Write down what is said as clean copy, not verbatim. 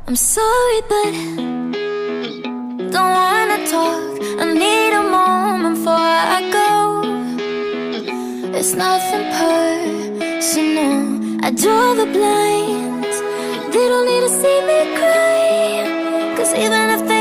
I'm sorry, but don't wanna talk. I need a moment before I go. It's nothing personal. I draw the blinds. They don't need to see me cry, 'cause even if they